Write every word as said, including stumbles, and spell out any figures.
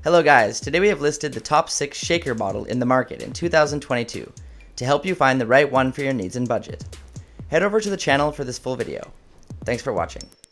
Hello guys, today we have listed the top six shaker bottle in the market in two thousand twenty-two to help you find the right one for your needs and budget. Head over to the channel for this full video. Thanks for watching.